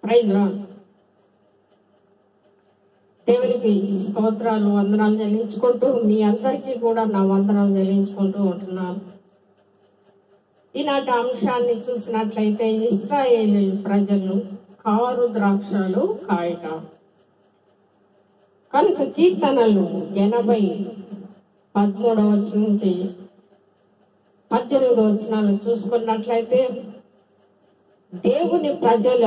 Praise lord. దేవునికి స్తోత్రాలు వందనాలు చెల్లించుకుంటూ మీ అందరికీ కూడా నా వందనాలు చెల్లించుకుంటూ ఉంటున్నాను. ఈనాటి అంశాన్ని చూసినట్లయితే ఇశ్రాయేలు ప్రజలు కారు ద్రాక్షలు కాయట. కనుక కీర్తనలు 80:13 నుంచి 18 చూసుకున్నట్లయితే దేవుని ప్రజలు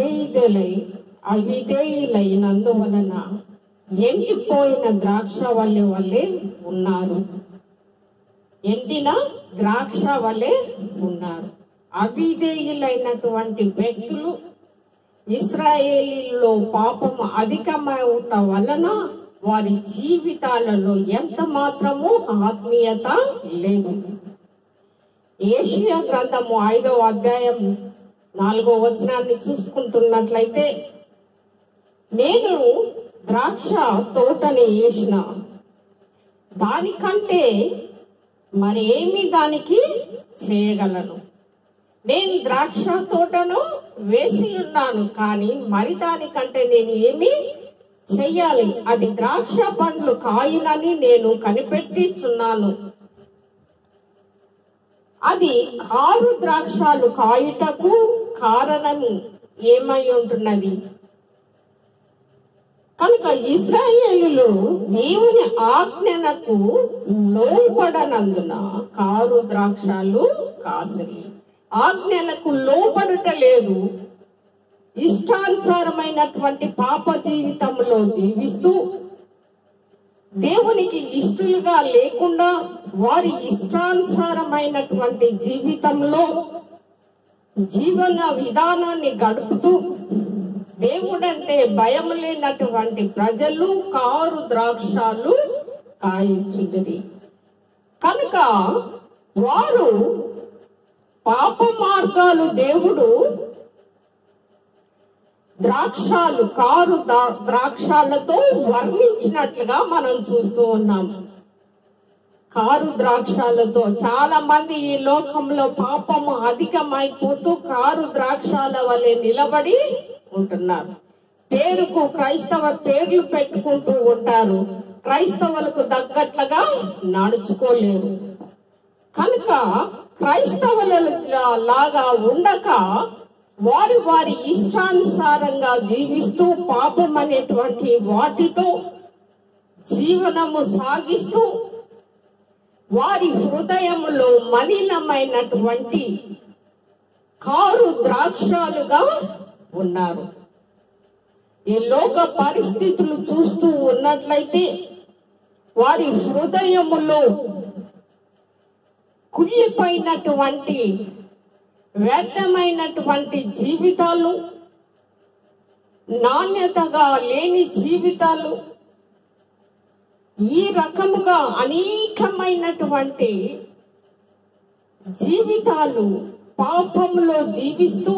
అవిధేయులైనందువలన ఎండిపోయిన ద్రాక్ష వల్లే ఉన్నారు. ఎండిన ద్రాక్ష వలె ఉన్నారు. అవిధేయులైనటువంటి వ్యక్తులు ఇశ్రాయేలీలో పాపము అధికమవుట వలన వారి జీవితాలలో ఎంత మాత్రము ఆత్మీయత లేదు. యెషయా గ్రంథము 5వ అధ్యాయం 4వ వచనాన్ని చూసుకుంటున్నట్లయితే, నేను ద్రాక్ష తోటని వేసిన, దానికంటే మరేమి దానికి చేయగలను. నేను ద్రాక్ష తోటను వేసి ఉన్నాను, కానీ మరి దానికంటే నేను ఏమి చెయ్యాలి? అది ద్రాక్ష పండ్లు కాయునని నేను కనిపెట్టిచున్నాను. అది కారు ద్రాక్షలు కాయుటకు కారణము ఏమై ఉంటున్నది? కనుక ఇశ్రాయేలులు దేవుని ఆజ్ఞలకు లోబడనందున కారు ద్రాక్షలు కాసిరి. ఆజ్ఞలకు లోబడుట లేదు. ఇష్టానుసారమైనటువంటి పాప జీవితంలో జీవిస్తూ దేవునికి ఇష్టలుగా లేకుండా వారి ఇష్టానుసారమైనటువంటి జీవితంలో జీవన విధానాన్ని గడుపుతూ దేవుడంటే భయం లేనటువంటి ప్రజలు కారు ద్రాక్షలు కాయించుదిరి. కనుక వారు పాప మార్గాలు దేవుడు కారు ద్రాక్షలతో వర్ణించినట్లుగా మనం చూస్తూ ఉన్నాం. కారు ద్రాక్షలతో చాలా మంది ఈ లోకంలో పాపము అధికమైపోతూ కారు ద్రాక్షల వలె నిలబడి ఉంటున్నారు. పేరుకు క్రైస్తవ పేర్లు పెట్టుకుంటూ ఉంటారు. క్రైస్తవులకు తగ్గట్లుగా నడుచుకోలేరు. కనుక క్రైస్తవుల లాగా ఉండక వారి ఇష్టానుసారంగా జీవిస్తూ పాపం అనేటువంటి వాటితో జీవనము సాగిస్తూ వారి హృదయములో మలినమైనటువంటి కారు ద్రాక్షలుగా ఉన్నారు. ఈ లోక పరిస్థితులు చూస్తూ ఉన్నట్లయితే వారి హృదయములో కుళ్ళిపోయినటువంటి వ్యర్థమైనటువంటి జీవితాలు, నాణ్యతగా లేని జీవితాలు, ఈ రకముగా అనేకమైనటువంటి జీవితాలు పాపంలో జీవిస్తూ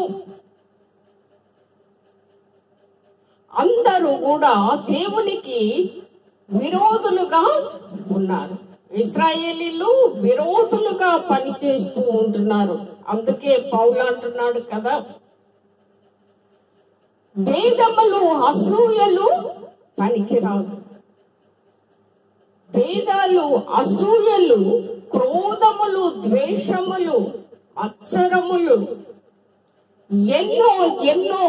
అందరూ కూడా దేవునికి విరోధులుగా ఉన్నారు. ఇశ్రాయేలీలు విరోధులుగా పనిచేస్తూ ఉంటున్నారు. అందుకే పౌలు అంటున్నాడు కదా, భేదములు అసూయలు పనికిరాదు. భేదాలు, అసూయలు, క్రోధములు, ద్వేషములు, అక్షరములు, ఎన్నో ఎన్నో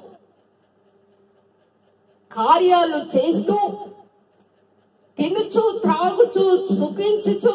కార్యాలు చేస్తూ తినుచు త్రాగుచు సుఖించుచు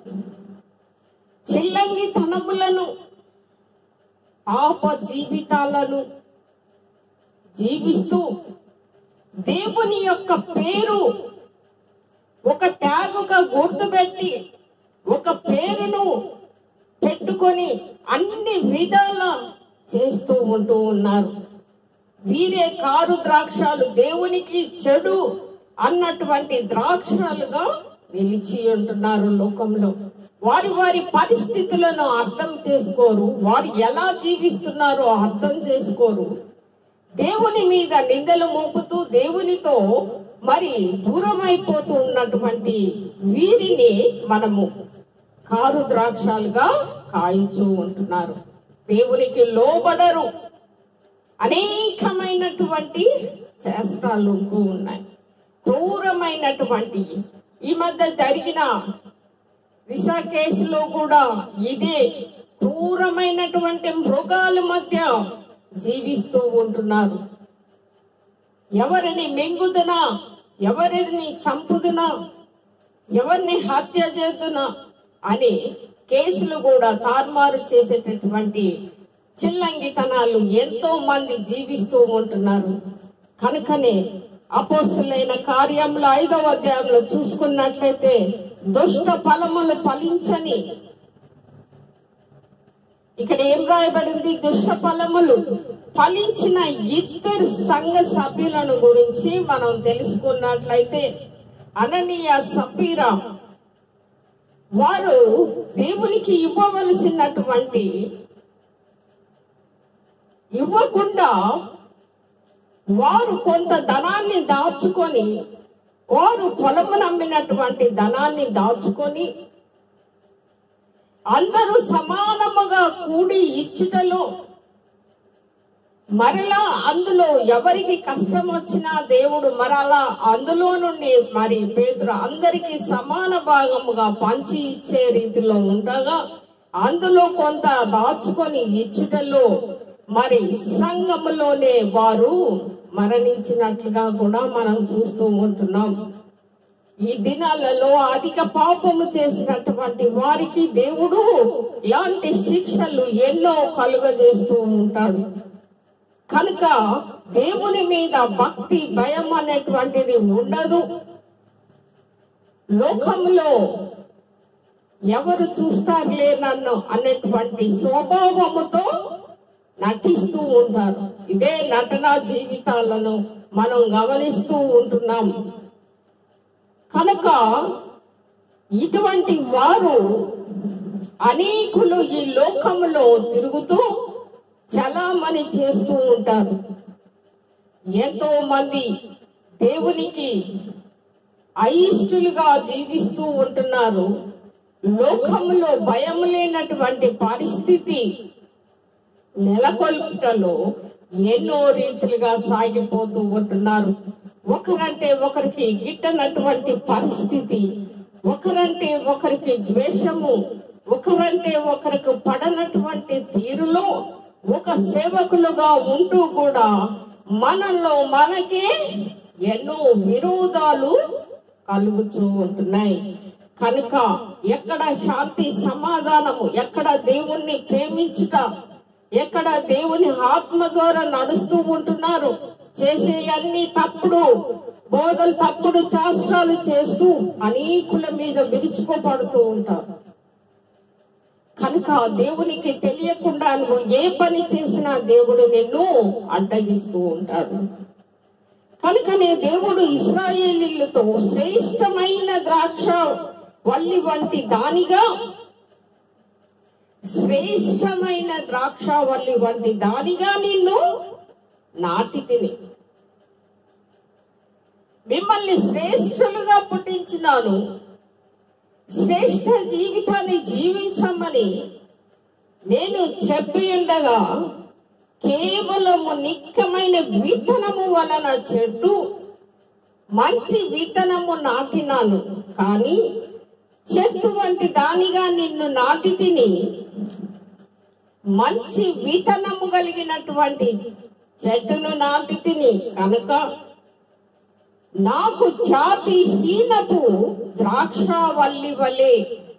చిల్లంగి తనములను పాప జీవితాలను జీవిస్తూ దేవుని యొక్క పేరు ఒక ట్యాగుగా గుర్తుపెట్టి ఒక పేరును పెట్టుకొని అన్ని విధాల చేస్తూ ఉంటూ ఉన్నారు. వీరే కారు ద్రాక్షలు, దేవునికి చెడు అన్నటువంటి ద్రాక్షలుగా నిలిచి ఉంటున్నారు లోకంలో. వారి పరిస్థితులను అర్థం చేసుకోరు. వారు ఎలా జీవిస్తున్నారో అర్థం చేసుకోరు. దేవుని మీద నిందలు మోపుతూ దేవునితో మరి దూరం అయిపోతూ ఉన్నటువంటి వీరిని మనము కారు ద్రాక్షలుగా కాయించు ఉంటున్నారు. దేవునికి లోబడరు. అనేకమైన క్రూరమైనటువంటి చేష్టాలు ఉన్నాయి. క్రూరమైనటువంటి ఈ మధ్య జరిగిన దిశ కేసులో కూడా ఇదే క్రూరమైనటువంటి మృగాల మధ్య జీవిస్తూ ఉంటున్నారు. ఎవరిని మింగుదునా, ఎవరిని చంపుదునా, ఎవరిని హత్య చేద్దునా అని కేసులు కూడా తారుమారు చేసేటటువంటి చిల్లంగితనాలు ఎంతో మంది జీవిస్తూ ఉంటున్నారు. కనుకనే అపోస్తులైన కార్యంలో 5వ అధ్యాయంలో చూసుకున్నట్లయితే దుష్ట ఫలములు ఫలించని, ఇక్కడ ఏం రాయబడింది? దుష్ట ఫలములు ఫలించిన 2 సంఘ సభ్యులను గురించి మనం తెలుసుకున్నట్లయితే అననీయ సఫీరా వారు దేవునికి ఇవ్వవలసినటువంటి ఇవ్వకుండా వారు కొంత ధనాన్ని దాచుకొని, వారు పొలము నమ్మినటువంటి ధనాన్ని దాచుకొని అందరూ సమానముగా కూడి ఇచ్చుటలో, మరలా అందులో ఎవరికి కష్టం వచ్చినా దేవుడు మరలా అందులో నుండి మరి పేతురు అందరికి సమాన భాగముగా పంచి ఇచ్చే రీతిలో ఉండగా అందులో కొంత దాచుకొని ఇచ్చుటలో మరి సంఘములోనే వారు మరణించినట్లుగా కూడా మనం చూస్తూ ఉంటున్నాం. ఈ దినాలలో అధిక పాపము చేసినటువంటి వారికి దేవుడు ఇలాంటి శిక్షలు ఎన్నో కలుగజేస్తూ ఉంటాడు. కనుక దేవుని మీద భక్తి భయం అనేటువంటిది ఉండదు. లోకంలో ఎవరు చూస్తారులే నన్ను అనేటువంటి స్వభావముతో నటిస్తూ ఉంటారు. ఇదే నటన జీవితాలను మనం గమనిస్తూ ఉంటున్నాం. కనుక ఇటువంటి వారు అనేకులు ఈ లోకంలో తిరుగుతూ చలామణి చేస్తూ ఉంటారు. ఎంతో మంది దేవునికి అయిష్టులుగా జీవిస్తూ ఉంటున్నారు. లోకంలో భయం లేనటువంటి పరిస్థితి నెలకొల్పుటలో ఎన్నో రీతిలుగా సాగిపోతూ ఉంటున్నారు. ఒకరంటే ఒకరికి గిట్టనటువంటి పరిస్థితి, ఒకరంటే ఒకరికి ద్వేషము, ఒకరంటే ఒకరికి పడనటువంటి తీరులో ఒక సేవకులుగా ఉంటూ కూడా మనలో మనకే ఎన్నో విరోధాలు కలుగుతూ ఉంటున్నాయి. కనుక ఎక్కడ శాంతి సమాధానము, ఎక్కడ దేవుణ్ణి ప్రేమించుట, ఎక్కడ దేవుని ఆత్మ ద్వారా నడుస్తూ ఉంటున్నారు, చేసే అన్ని తప్పుడు బోధలు, తప్పుడు శాస్త్రాలు చేస్తూ అనేకుల మీద విరుచుకోబడుతూ ఉంటారు. కనుక దేవునికి తెలియకుండా నువ్వు ఏ పని చేసినా దేవుడు నిన్ను అడ్డగిస్తూ ఉంటాడు. కనుకనే దేవుడు ఇశ్రాయేలీయులతో శ్రేష్టమైన ద్రాక్ష వల్లి వంటి దానిగా, శ్రేష్టమైన ద్రాక్షవల్లి వంటి దానిగా నిన్ను నాటి తిని మిమ్మల్ని శ్రేష్ఠులుగా పుట్టించినాను, శ్రేష్ఠ జీవితాన్ని జీవించమని నేను చెప్పి ఉండగా కేవలము నిక్కమైన విత్తనము వలన చెట్టు మంచి విత్తనము నాటినాను, కానీ చెట్టు వంటి దానిగా నిన్ను నాటి తిని మంచి విత్తనము కలిగినటువంటి చెట్టును నాటి తిని కనుక నాకు జాతిహీనపు ద్రాక్షవల్లి వలె,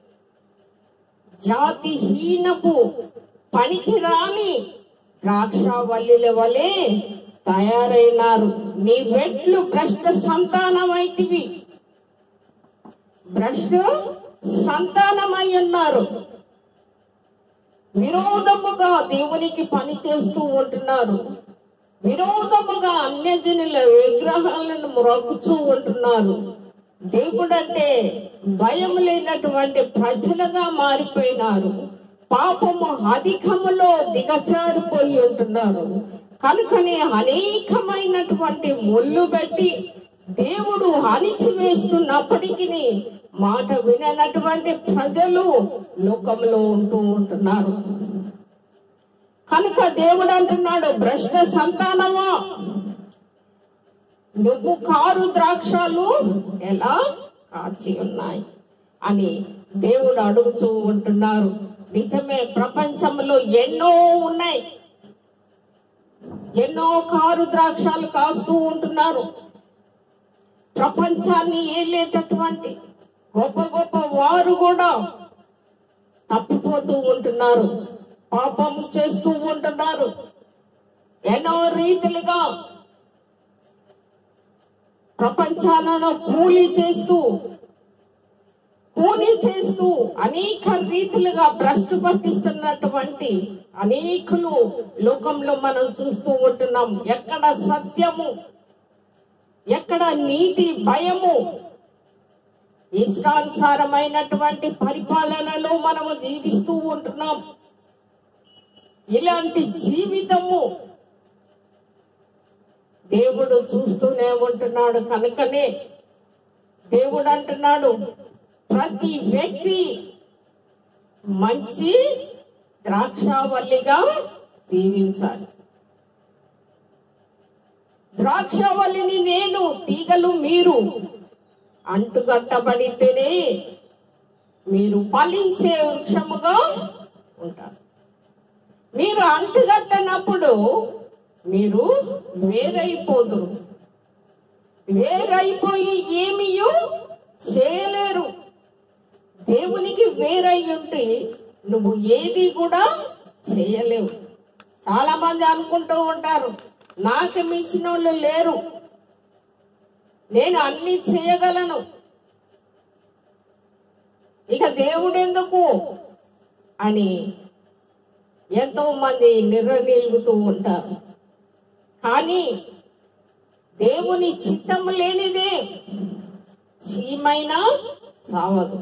జాతిహీనపు పనికిరాని ద్రాక్షవల్లిల వలె తయారైనారు. నీ వెట్లు భ్రష్ట సంతానమైతివి, భ్రష్ట సంతానమై ఉన్నారు. విరోధముగా దేవునికి పని చేస్తూ ఉంటున్నారు, విరోధముగా అన్యజనుల విగ్రహాలను మొక్కుతూ ఉంటున్నారు. దేవుడంటే భయం లేనటువంటి ప్రజలుగా మారిపోయినారు. పాపము అధికములో దిగజారిపోయి ఉంటున్నారు. కనుకనే అనేకమైనటువంటి ముళ్ళు పెట్టి దేవుడు అణిచివేస్తున్నప్పటికీ మాట విననటువంటి ప్రజలు లోకంలో ఉంటూ ఉంటున్నారు. కనుక దేవుడు అంటున్నాడు, భ్రష్ట సంతానమా నువ్వు కారు ద్రాక్షలు ఎలా కాచి ఉన్నాయి అని దేవుడు అడుగుతూ ఉంటున్నారు. నిజమే, ప్రపంచంలో ఎన్నో ఉన్నాయి, ఎన్నో కారు ద్రాక్షలు కాస్తూ ఉంటున్నారు. ప్రపంచాన్ని ఏలేటటువంటి గొప్ప గొప్ప వారు కూడా తప్పిపోతూ ఉంటున్నారు, పాపం చేస్తూ ఉంటున్నారు. ఎన్నో రీతిలుగా ప్రపంచాలను కూలి చేస్తూ అనేక రీతిలుగా భ్రష్టు పట్టిస్తున్నటువంటి అనేకులు లోకంలో మనం చూస్తూ ఉంటున్నాం. ఎక్కడ సత్యము, ఎక్కడ నీతి, భయము, ఇష్టానుసారమైనటువంటి పరిపాలనలో మనము జీవిస్తూ ఉంటున్నాం. ఇలాంటి జీవితము దేవుడు చూస్తూనే ఉంటున్నాడు. కనుకనే దేవుడు అంటున్నాడు, ప్రతి వ్యక్తి మంచి ద్రాక్షావల్లిగా జీవించాలి. ద్రాక్షావల్లిని నేను, తీగలు మీరు. అంటుగట్టబడితేనే మీరు ఫలించే వృక్షముగా ఉంటారు. మీరు అంటుగట్టనప్పుడు మీరు వేరైపోదురు. వేరైపోయి ఏమీ చేయలేరు. దేవునికి వేరై ఉంటే నువ్వు ఏది కూడా చేయలేవు. చాలా మంది అనుకుంటూ ఉంటారు, నాకు మించిన వాళ్ళు లేరు, నేను అన్ని చేయగలను, ఇక దేవుడు ఎందుకు అని ఎంతో మంది నిర్ణయిల్గుతూ ఉంటారు. కానీ దేవుని చిత్తం లేనిదే చీమైనా చావదు.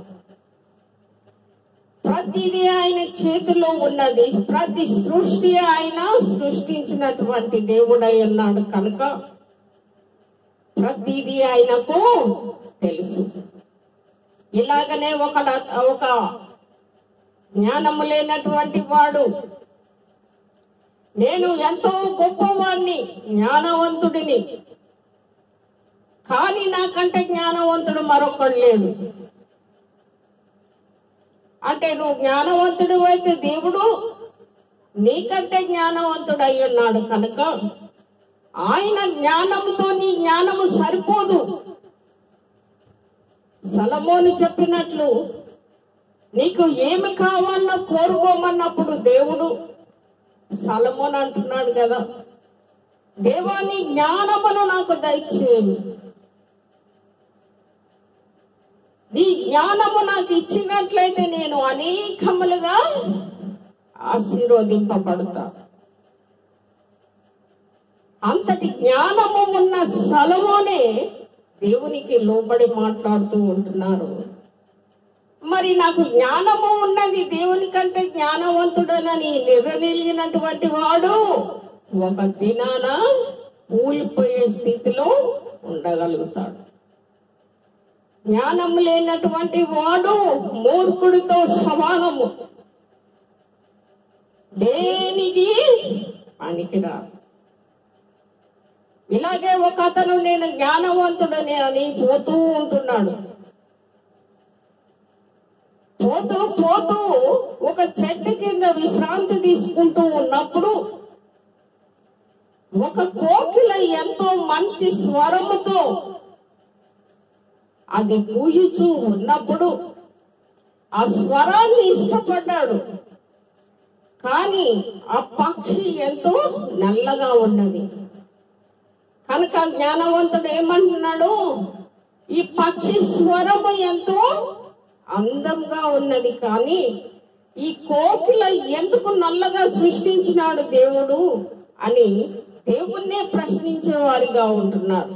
ప్రతిదీ ఆయన చేతిలో ఉన్నది. ప్రతి సృష్టి ఆయన సృష్టించినటువంటి దేవుడై ఉన్నాడు. కనుక ప్రతిదీ ఆయనకు తెలుసు. ఇలాగనే ఒక జ్ఞానము లేనటువంటి వాడు, నేను ఎంతో గొప్పవాణ్ణి, జ్ఞానవంతుడిని, కానీ నాకంటే జ్ఞానవంతుడు మరొకడు లేడు అంటే నువ్వు జ్ఞానవంతుడు అయితే దేవుడు నీకంటే జ్ఞానవంతుడు అయి ఉన్నాడు. కనుక ఆయన జ్ఞానముతో నీ జ్ఞానము సరిపోదు. సొలొమోను చెప్పినట్లు నీకు ఏమి కావాలన్నా కోరుకోమన్నప్పుడు దేవుడు, సొలొమోను అంటున్నాడు కదా, దేవా నీ జ్ఞానమును నాకు దయచేయు, నీ జ్ఞానము నాకు ఇచ్చినట్లయితే నేను అనేకములుగా ఆశీర్వదింపబడతా. అంతటి జ్ఞానము ఉన్న సొలొమోనే దేవునికి లోబడి మాట్లాడుతూ ఉంటున్నారు. మరి నాకు జ్ఞానము ఉన్నది, దేవుని కంటే జ్ఞానవంతుడనని నిర్ణయించినటువంటి వాడు ఒక దినాన కూలిపోయే స్థితిలో ఉండగలుగుతాడు. జ్ఞానం లేనటువంటి వాడు మూర్ఖుడితో సమానము, దేనికి పనికిరాడు. ఇలాగే ఒక అతను నేను జ్ఞానవంతుడని అని పోతూ ఉంటున్నాడు. పోతూ పోతూ ఒక చెట్టు కింద విశ్రాంతి తీసుకుంటూ ఉన్నప్పుడు ఒక కోకిల ఎంతో మంచి స్వరముతో అది కూయుచూ ఉన్నప్పుడు ఆ స్వరాన్ని ఇష్టపడ్డాడు. కానీ ఆ పక్షి ఎంతో నల్లగా ఉన్నది కనుక జ్ఞానవంతుడు ఏమంటున్నాడు, ఈ పక్షి స్వరము ఎంతో అందంగా ఉన్నది, కానీ ఈ కోకిల ఎందుకు నల్లగా సృష్టించినాడు దేవుడు అని దేవుణ్ణే ప్రశ్నించే వారిగా ఉంటున్నారు.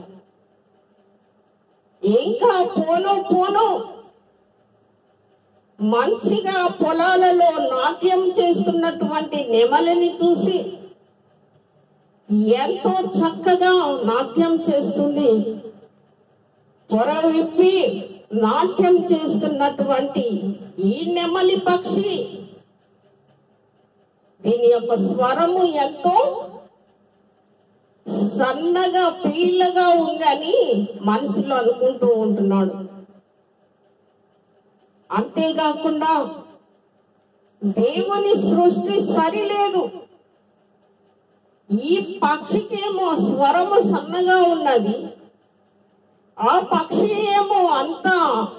ఇంకా పోను మంచిగా పొలాలలో నాట్యం చేస్తున్నటువంటి నెమలిని చూసి, ఎంతో చక్కగా నాట్యం చేస్తుంది, పొర విప్పి నాట్యం చేస్తున్నటువంటి ఈ నెమలి పక్షి, దీని యొక్క స్వరము ఎంతో సన్నగా పీలగా ఉందని మనసులో అనుకుంటూ ఉంటున్నాడు. అంతేకాకుండా దేవుని సృష్టి సరిలేదు. ఈ పక్షికేమో స్వరము సన్నగా ఉన్నది, ఆ పక్షి ఏమో అంతా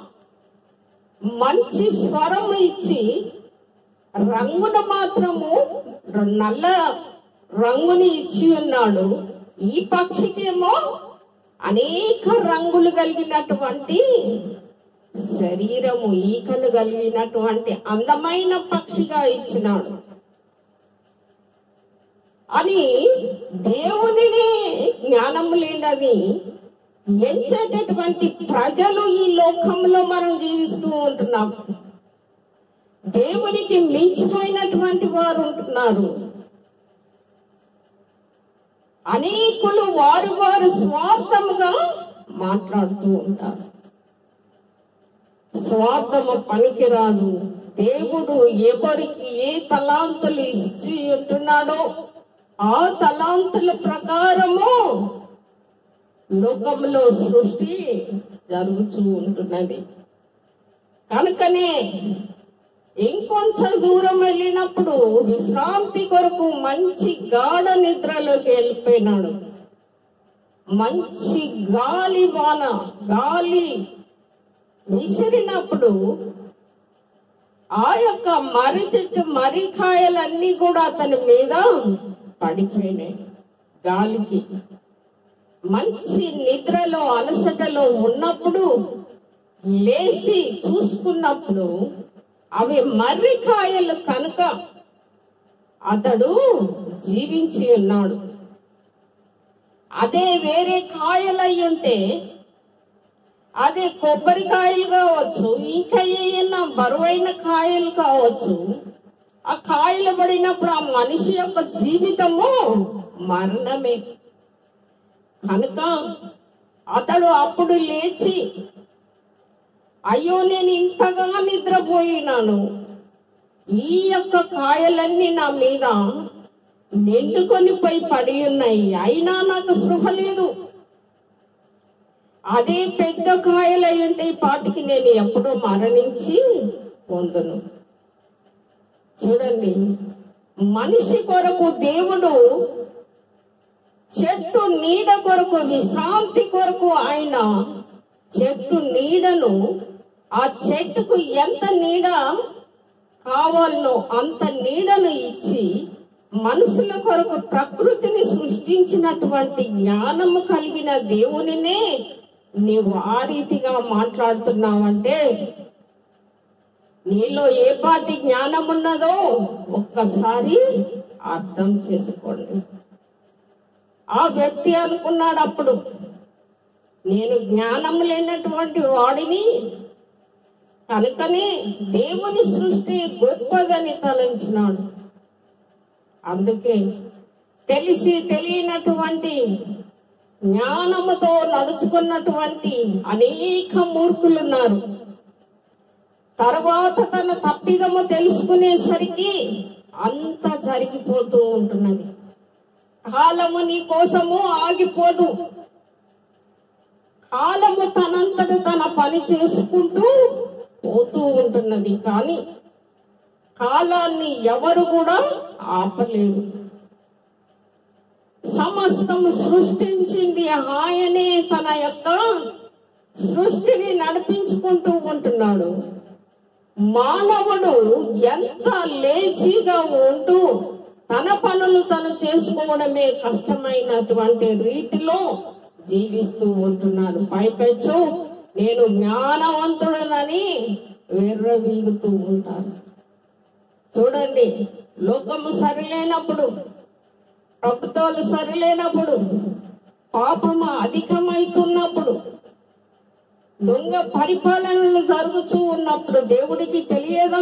మంచి స్వరం ఇచ్చి రంగును మాత్రము నల్ల రంగుని ఇచ్చి ఉన్నాడు. ఈ పక్షికేమో అనేక రంగులు కలిగినటువంటి శరీరము, ఈకలు కలిగినటువంటి అందమైన పక్షిగా ఇచ్చినాడు అని దేవునిని జ్ఞానం లేదని ఎంచేటటువంటి ప్రజలు ఈ లోకంలో మనం జీవిస్తూ ఉంటున్నాం. దేవునికి మించిపోయినటువంటి వారు ఉంటున్నారు. అనేకులు వారు స్వార్థముగా మాట్లాడుతూ ఉంటారు. స్వార్థము పనికిరాదు. దేవుడు ఎవరికి ఏ తలాంతులు ఇచ్చి ఉంటున్నాడో ఆ తలాంతుల ప్రకారము లోకంలో సృష్టి జరుగుతూ ఉంటున్నది. కనుకనే ఇంకొంచెం దూరం వెళ్ళినప్పుడు విశ్రాంతి కొరకు మంచి గాఢ నిద్రలోకి వెళ్ళిపోయినాడు. మంచి గాలి విసిరినప్పుడు ఆ యొక్క మర్రి చెట్టు మర్రికాయలన్నీ కూడా అతని మీద పడిపోయినాయి. గాలికి మంచి నిద్రలో అలసటలో ఉన్నప్పుడు లేచి చూసుకున్నప్పుడు అవి మర్రికాయలు కనుక అతడు జీవించి ఉన్నాడు. అదే వేరే కాయలై ఉంటే, అదే కొబ్బరికాయలు కావచ్చు, ఇంకా ఏమైనా బరువైన కాయలు కావచ్చు, ఆ కాయలు పడినప్పుడు ఆ మనిషి యొక్క జీవితము మరణమే. కనుక అతడు అప్పుడు లేచి, అయ్యో నేను ఇంతగా నిద్రపోయినాను, ఈ యొక్క కాయలన్నీ నా మీద నిండుకొని పోయి పడి ఉన్నాయి, అయినా నాకు స్పృహ లేదు. అదే పెద్ద కాయలు అయి ఉంటే ఈ పాటికి నేను ఎప్పుడో మరణించి పొందును. చూడండి, మనిషి కొరకు దేవుడు చెట్టు నీడ కొరకు, విశ్రాంతి కొరకు ఆయన చెట్టు నీడను, ఆ చెట్టుకు ఎంత నీడ కావాలనో అంత నీడను ఇచ్చి మనుషుల కొరకు ప్రకృతిని సృష్టించినటువంటి జ్ఞానము కలిగిన దేవునినే నీవు ఆ రీతిగా మాట్లాడుతున్నావంటే నీలో ఏ పాటి జ్ఞానం ఉన్నదో ఒక్కసారి అర్థం చేసుకోండి. ఆ వ్యక్తి అనుకున్నాడు అప్పుడు, నేను జ్ఞానం లేనటువంటి వాడిని, కనుకనే దేవుని సృష్టి గొప్పదని తలంచినాడు. అందుకే తెలిసి తెలియనటువంటి జ్ఞానముతో నడుచుకున్నటువంటి అనేక మూర్ఖులున్నారు. తర్వాత తన తప్పిదము తెలుసుకునేసరికి అంత జరిగిపోతూ ఉంటున్నది. కాలము నీ కోసము ఆగిపోదు. కాలము తనంతట తన పని చేసుకుంటూ పోతూ ఉంటున్నది. కానీ కాలాన్ని ఎవరు కూడా ఆపలేరు. సమస్తము సృష్టించింది ఆయనే తన యొక్క సృష్టిని నడిపించుకుంటూ ఉంటున్నాడు. మానవుడు ఎంత లేజీగా ఉంటూ తన పనులు తను చేసుకోవడమే కష్టమైనటువంటి రీతిలో జీవిస్తూ ఉంటున్నాడు. పైపెచ్చు నేను జ్ఞానవంతుడనని విర్రవీగుతూ ఉంటారు. చూడండి, లోకము సరిలేనప్పుడు, ప్రభుత్వాలు సరిలేనప్పుడు, పాపము అధికమైతున్నప్పుడు, దొంగ పరిపాలనలు జరుగుతూ ఉన్నప్పుడు దేవుడికి తెలియదా?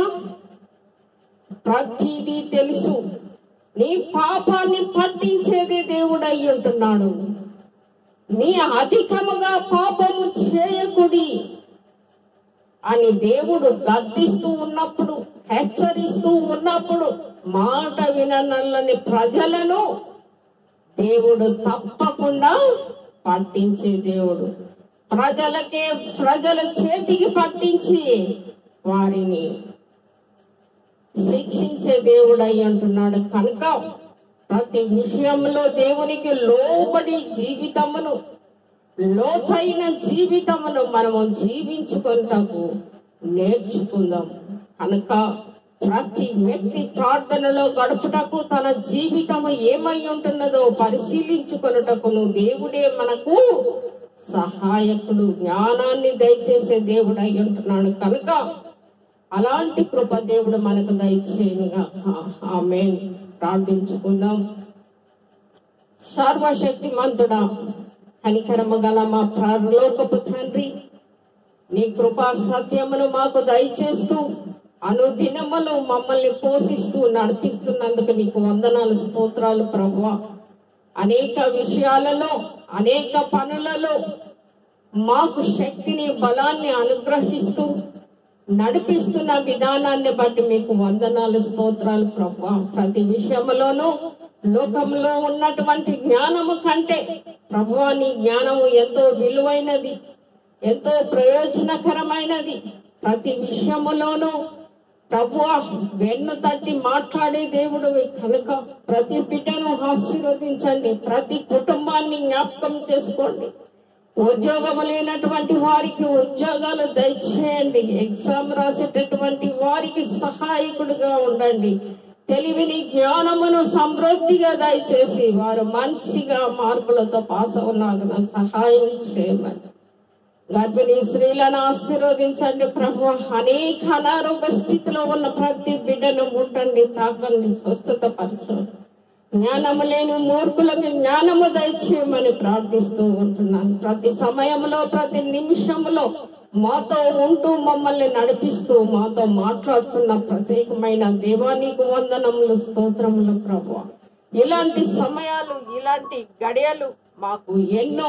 ప్రతిదీ తెలుసు. నీ పాపాన్ని పట్టించేది దేవుడు అయి ఉంటున్నాడు. నీ అధికముగా పాపము చేయకుడి అని దేవుడు గద్దిస్తూ ఉన్నప్పుడు, హెచ్చరిస్తూ ఉన్నప్పుడు మాట విననల్లని ప్రజలను దేవుడు తప్పకుండా పట్టించే దేవుడు. ప్రజల చేతికి పట్టించి వారిని శిక్షించే దేవుడు అయి అంటున్నాడు. కనుక ప్రతి విషయంలో దేవునికి లోబడి జీవితమును, లోతైన జీవితమును మనము జీవించుకుంటకు నేర్చుకుందాం. కనుక ప్రతి వ్యక్తి ప్రార్థనలో గడుపుటకు తన జీవితము ఏమై ఉంటున్నదో పరిశీలించుకొనుటకును దేవుడే మనకు సహాయకుడు, జ్ఞానాన్ని దయచేసే దేవుడు అయి ఉంటున్నాడు. కనుక అలాంటి కృప దేవుడు మనకు దయచేయనుగా. ఆమేన్. ప్రార్థించుకుందాం. సర్వశక్తిమంతుడా, కనికరము గల మా పరలోకపు తండ్రి, నీ కృపా సత్యమును మాకు దయచేస్తూ అనుదినములు మమ్మల్ని పోషిస్తూ నడిపిస్తున్నందుకు నీకు వందనాలు, స్తోత్రాలు ప్రభువా. అనేక విషయాలలో, అనేక పనులలో మాకు శక్తిని, బలాన్ని అనుగ్రహిస్తూ నడిపిస్తున్న విధానాన్ని బట్టి మీకు వందనాలు, స్తోత్రాలు ప్రభువా. ప్రతి విషయంలోనూ లోకంలో ఉన్నటువంటి జ్ఞానము కంటే ప్రభువా నీ జ్ఞానము ఎంతో విలువైనది, ఎంతో ప్రయోజనకరమైనది. ప్రతి విషయములోనూ ప్రభువా వెన్ను తట్టి మాట్లాడే దేవుడు కనుక ప్రతి బిడ్డను ఆశీర్వదించండి. ప్రతి కుటుంబాన్ని జ్ఞాపకం చేసుకోండి. ఉద్యోగం లేనటువంటి వారికి ఉద్యోగాలు దయచేయండి. ఎగ్జామ్ రాసేటటువంటి వారికి సహాయకుడిగా ఉండండి. తెలివిని, జ్ఞానమును సమృద్ధిగా దయచేసి వారు మంచిగా మార్కులతో పాస్ అవునాగన సహాయం చేయమని. గర్భిణీ స్త్రీలను ఆశీర్వదించండి ప్రభు. అనేక అనారోగ్య స్థితిలో ఉన్న ప్రతి బిడ్డను ముట్టండి, తాకండి, స్వస్థత పరచండి. జ్ఞానము లేని మూర్ఖులకు జ్ఞానము దయచేయమని ప్రార్థిస్తూ ఉంటున్నాను. ప్రతి సమయంలో, ప్రతి నిమిషంలో మాతో ఉంటూ మమ్మల్ని నడిపిస్తూ మాతో మాట్లాడుతున్న ప్రత్యేకమైన దేవానికి వందనములు, స్తోత్రములు ప్రభువా. ఇలాంటి సమయాలు, ఇలాంటి గడియలు మాకు ఎన్నో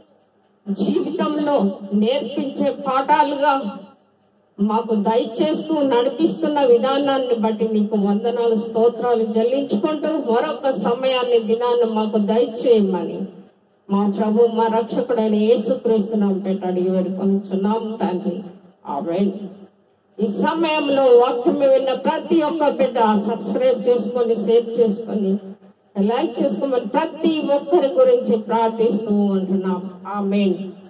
జీవితంలో నేర్పించే పాఠాలుగా మాకు దయచేస్తూ నడిపిస్తున్న విధానాన్ని బట్టి మీకు వందనాలు, స్తోత్రాలు చెల్లించుకుంటూ మరొక సమయాన్ని, దినాన్ని మాకు దయచేయమని మా ప్రభు, మా రక్షకుడైన యేసుక్రీస్తు నామమున పెట్టి అడిగి వేడుకొనుచున్నాం తండ్రి. ఆమేన్. ఈ సమయంలో వాక్యం విన్న ప్రతి ఒక్క బిడ్డ సబ్స్క్రైబ్ చేసుకొని, షేర్ చేసుకొని, లైక్ చేసుకోమని ప్రతి ఒక్కరి గురించి ప్రార్థిస్తూ ఉంటున్నాం. ఆమేన్.